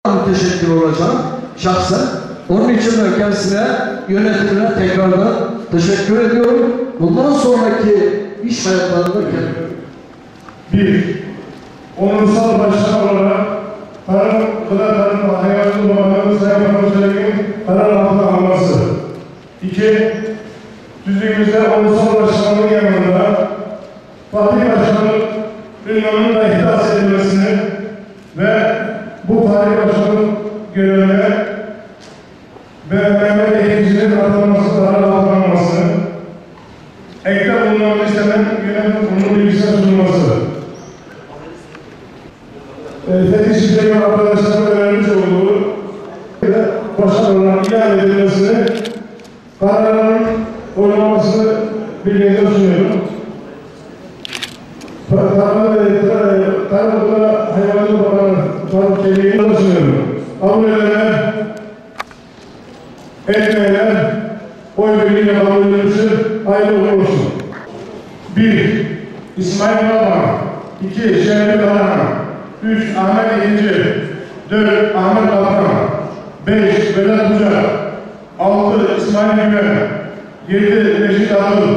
Teşekkür olacağım şahsen. Onun için de kendisine, yönetimine tekrardan teşekkür ediyorum. Bundan sonraki iş hayatlarında kendime. Bir, onursal başkan olarak Gıda Tarım Hayvancılık Bakanı Sayın Bakanımızın karar altına alması. İki, düzlüğümüzde onursal başkanlığın yanında Fatih Başkan'ın ünvanının da ihdas edilmesini ve bu Fatih Başkan'ın görevine ve Mehmet Eğitimci'nin atanması, karar altına almasını, ekle bulunan listenin yönetim kurulu bilgisine sunulması. Fetih Şifre'nin arkadaşlarına önermiş olduğu başkan olarak ilan edilmesini, kararların oylamasını bilgiye sunuyorum. Tarımda Hayvancılık Bakanı Tarım Çeliği'ni sunuyorum. Kabul edenler, etmeyenler, oy birliğiyle kabul edilmiştir. Hayırlı uğurlu olsun. 1. İsmail Balaban. 2. Şerif Karahan. 3. Ahmet İnci. 4. Ahmet Kalkan. 5. Vedat Bucak. 6. İsmail Güven. 7. Reşit Adıl.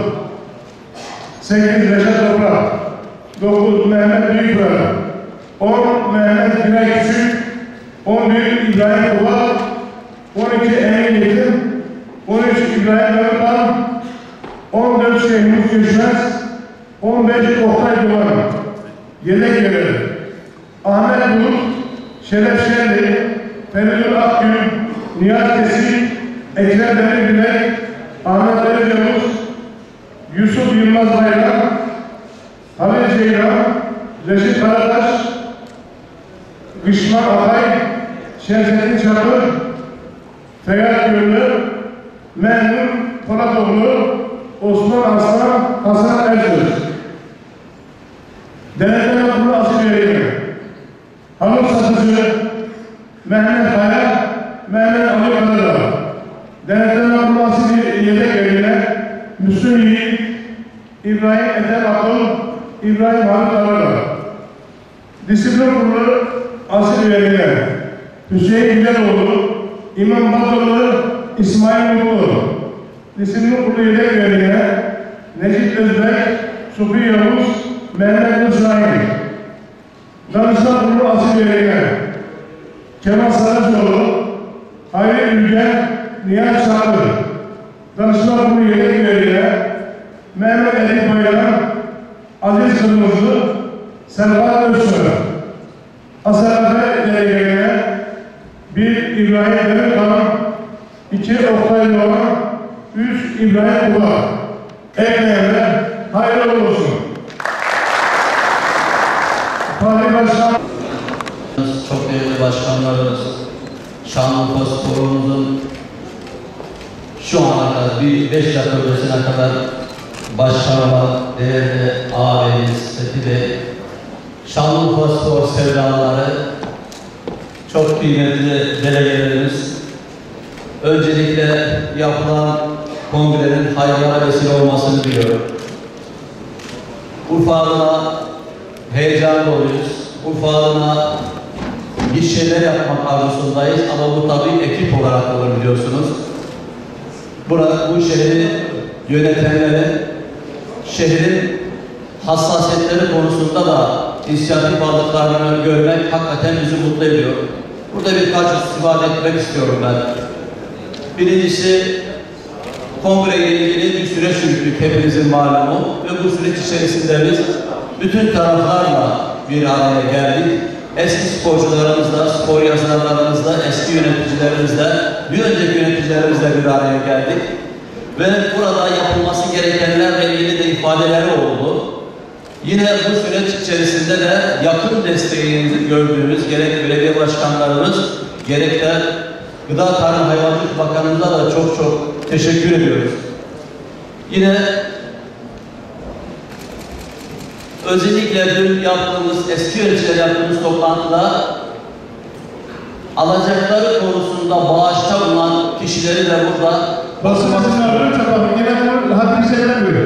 8. Reşat Toprak. 9. Mehmet Büyükver. 10. Mehmet Güney Küçük. 11. İbrahim Kubat. 12. Emin Yetim. 13. İbrahim Mehmet'an. 14. Şehmuz Göçmez. 15. Oktay Duman. Yedek görev. Ahmet Bulut, Şeref Şerli, Feridun Akgül, Nihat Kesik, Ekrem Demirbilek, Ahmet Ali Yavuz, Yusuf Yılmaz Bayram, Halil Ceylan, Reşit Karataş, Gışman Atay, Şemsettin Çakır, Feyyat Gönlü, Memnun Polatoğlu, Osman Aslan, Hasan Ersoy. Denetleme Kurulu Asil Üyeleri, Hamur Satıcı, Mehmet Kaya, Mehmet Ali Kadadağ. Denetleme Kurulu Asil Yedek Üyeleri, Müslüm Yiğit, İbrahim Ethem Akıl, İbrahim Halit Aradağ. Disiplin Kurulu Asil Üyeleri, Hüseyin İlgenoğlu, İmam Batılı, İsmail Mutlu. Disiplin Kurulu Yedek Üyeleri, Necip Özbek, Sufi Yavuz, Mehmet Nusrail. Danışman Kurulu Asil Üyeleri, Kemal Saracoğlu, Hayri Ülgen, Nihat Çağrı. Danışman Kurulu Yedek Üyeleri, Mehmet Elif Bayram, Aziz Kırmızı, Serhat Özsoy. Asarafe Delegeleri, 1. İbrahim Demirkan, 2. Oktay Doğan, 3. İbrahim Kulak. Ekleyenler hayırlı olsun. Fatih Başkan. Çok değerli başkanlarımız, Şanlıurfa Spor'umuzun şu ana kadar bir 5 dakika öncesine kadar başkanlar, değerli ağabeyimiz, Fethi Bey, Şanlıurfa Spor sevdaları, çok kıymetli delegelerimiz, öncelikle yapılan kongrenin hayırlara vesile olmasını diliyorum. Urfa adına heyecan doluyuz. Urfa adına bir şeyler yapmak arzusundayız ama bu tabii ekip olarak olur biliyorsunuz. Bu şehri yönetenlerin, şehrin hassasiyetleri konusunda da inisiyatif aldıklarını görmek hakikaten bizi mutlu ediyor. Burada birkaç istifade etmek istiyorum ben. Birincisi, kongreyle ilgili bir süreç yürüttük hepinizin malumu ve bu süreç içerisinde biz bütün taraflarla bir araya geldik. Eski sporcularımızla, spor yazarlarımızla, eski yöneticilerimizle, bir önceki yöneticilerimizle bir araya geldik. Ve burada yapılması gerekenlerle ilgili de ifadeleri oldu. Yine bu süreç içerisinde de yakın desteğinizi gördüğümüz gerek belediye başkanlarımız, gerek de Gıda Tarım Hayvancılık Bakanımıza da çok çok teşekkür ediyoruz. Yine özellikle dün yaptığımız, eski yöneticiler yaptığımız toplantıda alacakları konusunda bağışta bulunan kişileri de burada Basın mensupları çakalım. Yine bunu haddini çeviremiyor.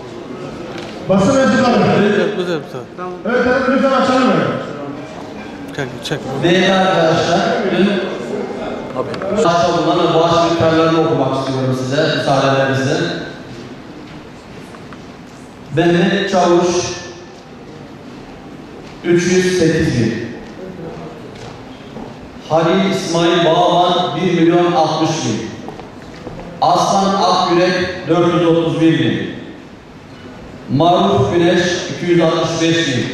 Basın mensupları. Evet, lütfen açalım. Değerli arkadaşlar, dün bağışta bulunan ve bağış miktarlarını okumak istiyorum size, müsaadelerinizle. Mehmet Çavuş 308.000. Halil İsmail Bağman 1.060.000. Aslan Akyürek 431.000. Maruf Güneş 265.000.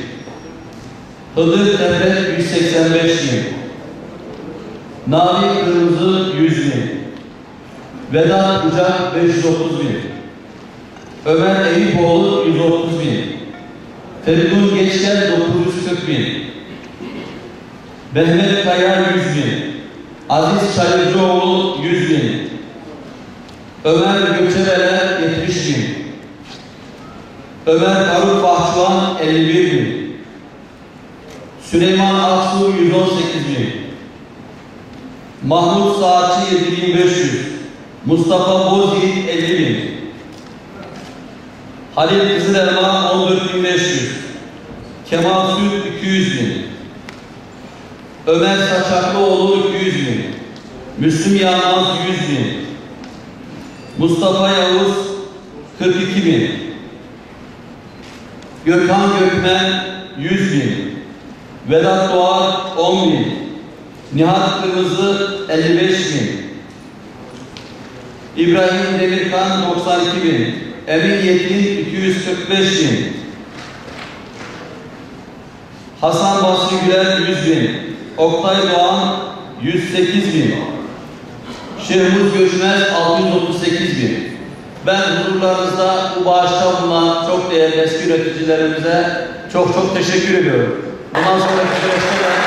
Hıdır Tepe 185.000. Navi Kırmızı 100.000. Vedat Ucak 530.000. Ömer Eyüpoğlu 130.000. Feridun Geçken 940.000. Mehmet Kaya 100.000. Aziz Çayırcıoğlu 100.000. Ömer Göçebeler 70.000. Ömer Faruk Bahçıvan 51.000. Süleyman Aksu 118.000. Mahmut Saatçi 7.500. Mustafa Bozyiğit 50.000. Halil Kızılelma 14.500. Kemal Süt 200.000. Ömer Saçaklıoğlu 200.000. Müslüm Yılmaz 100.000. Mustafa Yavuz 42.000. Gökhan Gökmen 100.000. Vedat Doğar 10.000. Nihat Kırmızı 55.000. İbrahim Demirkan 92.000. Emin Yetin 245.000. Hasan Basri Güler 100.000. Oktay Doğan 108.000. Şehmuz Göçmez 638.000. Ben huzurlarınızda bu bağışta bulunan çok değerli eski yöneticilerimize çok teşekkür ediyorum. Bundan sonraki süreçte de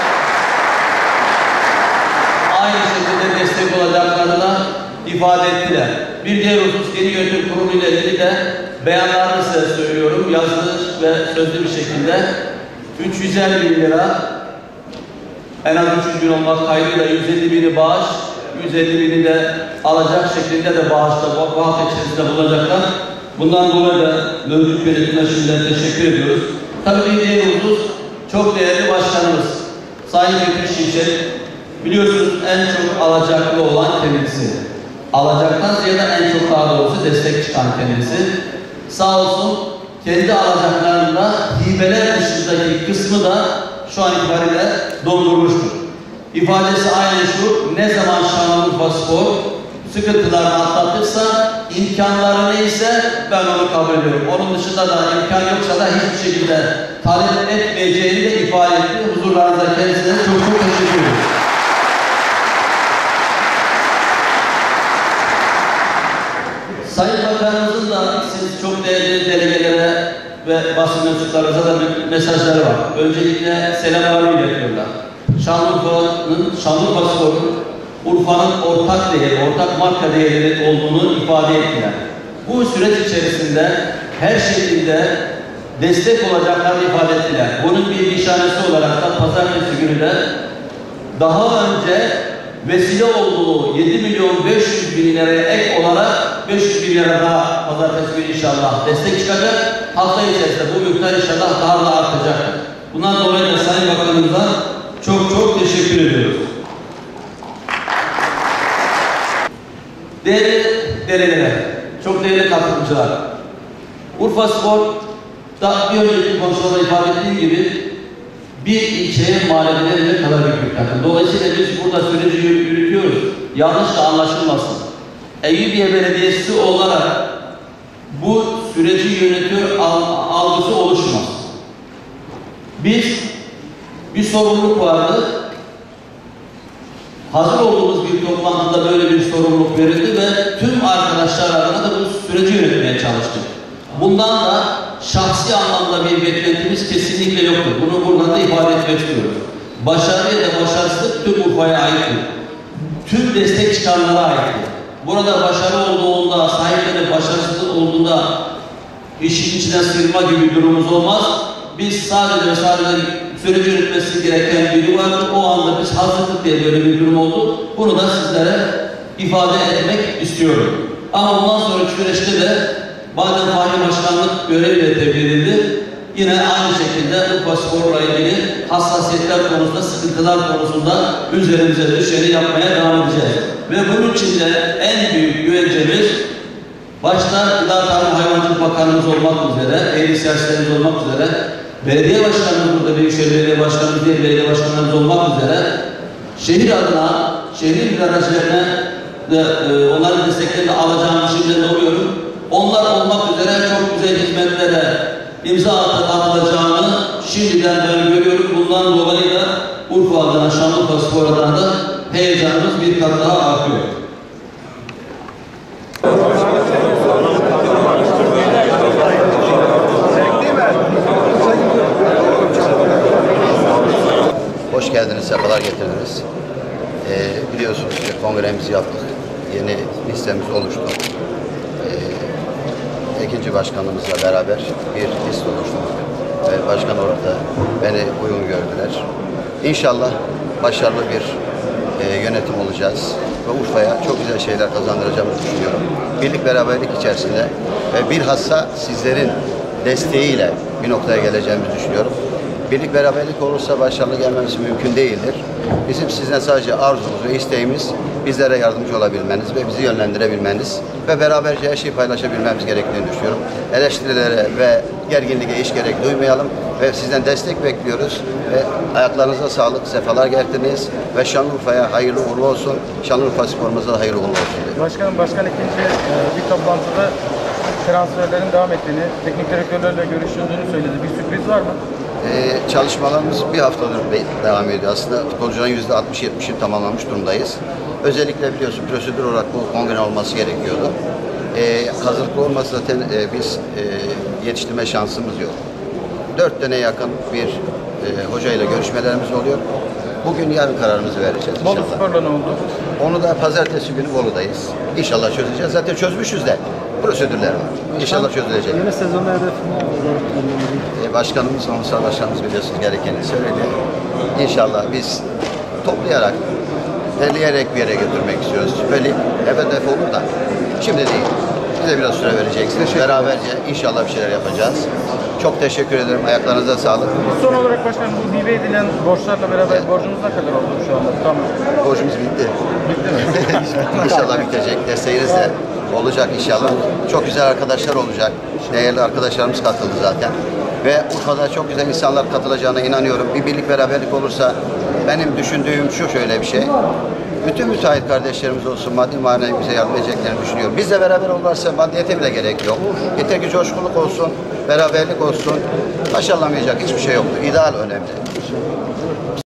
aynı şekilde destek olacaklarını da ifade ettiler. Bir diğer husus yeni yönetim kurulu ile ilgili de beyanlarını size söylüyorum. Yazılı ve sözlü bir şekilde 350.000 lira en az 300.000 olmak kaydıyla 150.000'i bağış, 150.000'i de alacak şekilde de bağışta bu hafta içerisinde bulacaklar. Bundan dolayı da mevcut yönetimine şimdiden teşekkür ediyoruz. Tabii bir diğer husus çok değerli başkanımız Sayın Fikri Şimşek. Biliyorsunuz en çok alacaklı olan kendisi. Alacaktan ziyade en çok daha doğrusu destek çıkan kendisi. Sağ olsun kendi alacaklarında hibeler dışındaki kısmı da şu an itibariyle doldurmuştur. İfadesi aynı şu: ne zaman Şanlıurfa Spor sıkıntılarını atlatırsa, imkanları neyse ben onu kabul ediyorum. Onun dışında da imkan yoksa da hiçbir şekilde talep etmeyeceğini de ifade etti. Huzurlarınızda kendisine çok teşekkür ederim. Sayın Bakanımızın da siz çok değerli delegelere ve basın mensuplarınıza da mesajları var. Öncelikle selamlarını iletiyorlar. Şanlıurfa Spor'un Urfa'nın ortak değeri, ortak marka değerleri olduğunu ifade ettiler. Bu süreç içerisinde her şekilde destek olacaklarını ifade ettiler. Bunun bir nişanesi olarak da pazartesi günü de daha önce vesile olduğu 7.500.000 liraya ek olarak 500.000 lira daha pazartesi günü inşallah destek çıkacak. Hafta içerisinde bu miktar inşallah daha da artacak. Bundan dolayı da Sayın Bakanımıza çok teşekkür ediyoruz. Değerli delegeler, çok değerli katılımcılar. Urfa Spor'da bir önceki konuşmada ifade ettiğim gibi bir ilçeye mal edilecek kadar büyük bir takım. Dolayısıyla biz burada süreci yürütüyoruz. Yanlış da anlaşılmasın. Eyüpiye Belediyesi olarak bu süreci yönetiyor algısı oluşmaz. Biz bir sorumluluk vardı. Hazır olduğumuz bir toplantıda böyle bir sorumluluk verildi ve tüm arkadaşlar adına da bu süreci yönetmeye çalıştık. Bundan da şahsi anlamda bir beklentimiz kesinlikle yoktur. Bunu buradan da ifade etmek istiyoruz. Başarı ya da başarısızlık tüm Urfa'ya aittir. Tüm destek çıkanlara aittir. Burada başarı olduğunda, sahipleri başarısızlık olduğunda işin içine sıyırma gibi bir durumumuz olmaz. Biz sadece süreci yönetmesi gereken biri vardı. O anda biz hazırlık diye böyle bir durum oldu. Bunu da sizlere ifade etmek istiyorum. Ama bundan sonraki süreçte de madem Fahri Başkanlık göreviyle tebrik edildi, yine aynı şekilde Urfa Spor'la ilgili hassasiyetler konusunda, sıkıntılar konusunda üzerimize düşeni yapmaya devam edeceğiz. Ve bunun için de en büyük güvencemiz başta Gıda Tarım Hayvancılık Bakanımız olmak üzere, eğitim siyasetlerimiz olmak üzere, belediye başkanımız burada, Büyükşehir Belediye Başkanımız, diğer belediye başkanlarımız olmak üzere şehir adına, şehir idareçilerine de onların desteklerini alacağını şimdiden oluyorum. Onlar olmak üzere çok güzel hizmetlere imza atılacağını şimdiden ben görüyorum. Bundan dolayı da Urfa adına, Şanlıurfa Spor adına da heyecanımız bir kat daha artıyor. Hoş geldiniz, sefalar getirdiniz. Biliyorsunuz ki kongremizi yaptık. Yeni listemiz oluştu. İkinci başkanımızla beraber bir liste oluşturduk. Ve başkan orada beni uygun gördüler. İnşallah başarılı bir yönetim olacağız. Ve Urfa'ya çok güzel şeyler kazandıracağımızı düşünüyorum. Birlik beraberlik içerisinde ve bilhassa sizlerin desteğiyle bir noktaya geleceğimizi düşünüyorum. Birlik beraberlik olursa başarılı gelmemiz mümkün değildir. Bizim sizden sadece arzumuz ve isteğimiz bizlere yardımcı olabilmeniz ve bizi yönlendirebilmeniz ve beraberce her şeyi paylaşabilmemiz gerektiğini düşünüyorum. Eleştirilere ve gerginliğe hiç gerek duymayalım ve sizden destek bekliyoruz ve ayaklarınıza sağlık, sefalar getirdiniz ve Şanlıurfa'ya hayırlı uğurlu olsun. Şanlıurfa Spor'umuza da hayırlı uğurlu olsun diye. Başkanım, ikinci bir toplantıda transferlerin devam ettiğini, teknik direktörlerle görüşüldüğünü söyledi. Bir sürpriz var mı? Çalışmalarımız bir haftadır devam ediyor. Aslında futbolcuların %60-70'ini tamamlamış durumdayız. Özellikle biliyorsun prosedür olarak bu kongre olması gerekiyordu. Hazırlıklı olmasa zaten biz yetiştirme şansımız yok. 4 tane yakın bir hocayla görüşmelerimiz oluyor. Bugün yarın kararımızı vereceğiz inşallah. Bolu Spor'la ne oldu? Onu da pazartesi günü Bolu'dayız. İnşallah çözeceğiz. Zaten çözmüşüz de. Prosedürler var. İnşallah çözülecek. Yeni sezonda hedefini Başkanımız, Onursal Başkanımız biliyorsunuz gerekeni söyledi. İnşallah biz toplayarak, derleyerek bir yere götürmek istiyoruz. Böyle hedef olur da şimdi değil. Bize biraz süre vereceksiniz. Beraberce inşallah bir şeyler yapacağız. Çok teşekkür ederim. Ayaklarınıza sağlık. Son olarak başkanım, bu hibe edilen borçlarla beraber borcumuz ne kadar oldu şu anda? Tamam. Borcumuz bitti. Bitti mi? İnşallah bitecek. Desteğiniz de olacak inşallah. Çok güzel arkadaşlar olacak. Değerli arkadaşlarımız katıldı zaten. Ve Urfa'da çok güzel insanlar katılacağına inanıyorum. Bir birlik beraberlik olursa benim düşündüğüm şu şöyle bir şey. Bütün müteahhit kardeşlerimiz olsun, maddi manevi bize yardım edeceklerini düşünüyorum. Bizle beraber olursa maddiyete bile gerek yok. Yeter ki coşkuluk olsun, beraberlik olsun. Başarılamayacak hiçbir şey yoktur. İdeal önemli.